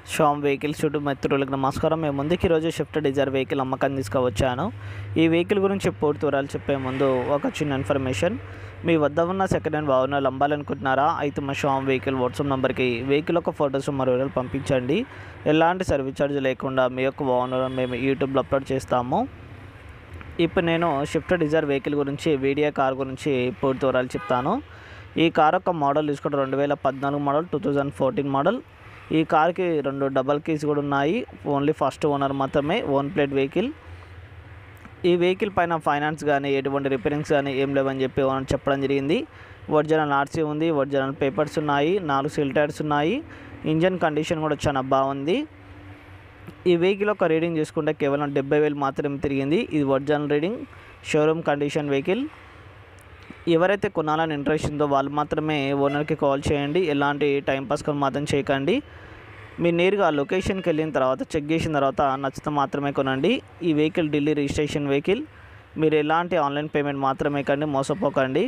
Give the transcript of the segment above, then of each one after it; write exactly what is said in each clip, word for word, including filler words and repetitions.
Shyam vehicles YouTube మిత్రులకు నమస్కారం. మేము ముందుకు ఈరోజు షిఫ్ట్ డిజైర్ వెహికల్ అమ్మకాన్ని తీసుకువచ్చాను. ఈ వెహికల్ గురించి పూర్తి వివరాలు చెప్పే ముందు ఒక చిన్న ఇన్ఫర్మేషన్. మీ వద్ద ఉన్న సెకండ్ హ్యాండ్ వాహనాలు అమ్మాలనుకుంటున్నారా? అయితే మా శ్యామ్ వెహికల్ వాట్సాప్ నెంబర్కి వెహికల్ యొక్క ఫొటోస్ మరియు వివరాలు పంపించండి. ఎలాంటి సర్వీస్ ఛార్జ్ లేకుండా మీ యొక్క వాహనాలను మేము యూట్యూబ్లో అప్లోడ్ చేస్తాము. ఇప్పుడు నేను షిఫ్ట్ డిజైర్ వెహికల్ గురించి, వీడియో కార్ గురించి పూర్తి వివరాలు చెప్తాను. ఈ కార్ యొక్క మోడల్ తీసుకుంటే రెండు వేల పద్నాలుగు model, two thousand fourteen model. ఈ కార్కి రెండు డబల్ కీస్ కూడా ఉన్నాయి. ఓన్లీ ఫస్ట్ ఓనర్ మాత్రమే, ఓన్ ప్లేట్ వెహికల్. ఈ వెహికల్ పైన ఫైనాన్స్ కానీ ఎటువంటి రిపేరింగ్స్ కానీ ఏం లేవని చెప్పి ఓనర్ చెప్పడం జరిగింది. ఒరిజినల్ ఆర్సీ ఉంది, ఒరిజినల్ పేపర్స్ ఉన్నాయి, నాలుగు సీల్ టైర్స్ ఉన్నాయి. ఇంజన్ కండిషన్ కూడా చాలా బాగుంది. ఈ వెహికల్ ఒక రీడింగ్ చూసుకుంటే కేవలం డెబ్బై వేలు మాత్రమే తిరిగింది. ఇది original reading, showroom condition vehicle. ఎవరైతే కొనాలని ఇంట్రెస్ట్ ఉందో వాళ్ళు మాత్రమే ఓనర్కి కాల్ చేయండి. ఎలాంటి టైంపాస్ కొని మాత్రం చేయకండి. మీరు నేరుగా లొకేషన్కి వెళ్ళిన తర్వాత చెక్ చేసిన తర్వాత నచ్చితే మాత్రమే కొనండి. ఈ వెహికల్ ఢిల్లీ రిజిస్ట్రేషన్ వెహికల్. మీరు ఎలాంటి ఆన్లైన్ పేమెంట్ మాత్రమే కండి, మోసపోకండి.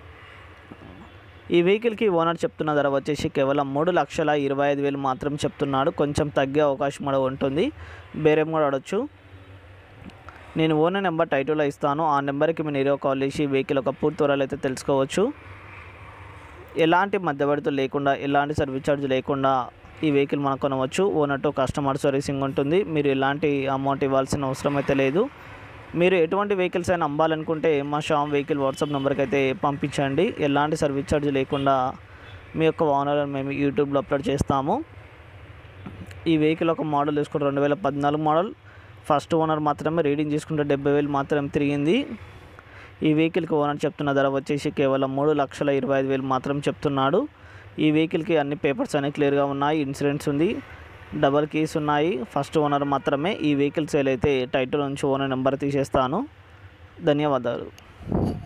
ఈ వెహికల్కి ఓనర్ చెప్తున్న ధర వచ్చేసి కేవలం మూడు లక్షల ఇరవై ఐదు వేలు మాత్రం చెప్తున్నాడు. కొంచెం తగ్గే అవకాశం కూడా ఉంటుంది, బేరేం కూడా అడగచ్చు. నేను ఓనర్ నెంబర్ టైటిల్లో ఇస్తాను. ఆ నెంబర్కి మీరు నేరుగా కాల్ చేసి వెహికల్ ఒక పూర్తి వివరాలు అయితే తెలుసుకోవచ్చు. ఎలాంటి మధ్యవర్తులు లేకుండా, ఎలాంటి సర్వీస్ ఛార్జ్ లేకుండా ఈ వెహికల్ మనం కొనవచ్చు. ఓనర్ టు కస్టమర్ సర్వీసింగ్ ఉంటుంది. మీరు ఎలాంటి అమౌంట్ ఇవ్వాల్సిన అవసరం అయితే లేదు. మీరు ఎటువంటి వెహికల్స్ అయినా అమ్మాలనుకుంటే మా శ్యామ్ వెహికల్ వాట్సాప్ నెంబర్కి అయితే పంపించండి. ఎలాంటి సర్వీస్ ఛార్జ్ లేకుండా మీ యొక్క ఓనర్లను మేము యూట్యూబ్లో అప్లోడ్ చేస్తాము. ఈ వెహికల్ ఒక మోడల్ తీసుకుంటే రెండు వేల పద్నాలుగు మోడల్, ఫస్ట్ ఓనర్ మాత్రమే. రీడింగ్ తీసుకుంటే డెబ్బై వేలు మాత్రం తిరిగింది. ఈ వెహికల్కి ఓనర్ చెప్తున్న ధర వచ్చేసి కేవలం మూడు లక్షల ఇరవై ఐదు వేలు మాత్రం చెప్తున్నాడు. ఈ వెహికల్కి అన్ని పేపర్స్ అన్నీ క్లియర్గా ఉన్నాయి. ఇన్సూరెన్స్ ఉంది, డబల్ కీస్ ఉన్నాయి. ఫస్ట్ ఓనర్ మాత్రమే. ఈ వెహికల్ సేల్ అయితే టైటిల్ నుంచి ఓనర్ నెంబర్ తీసేస్తాను. ధన్యవాదాలు.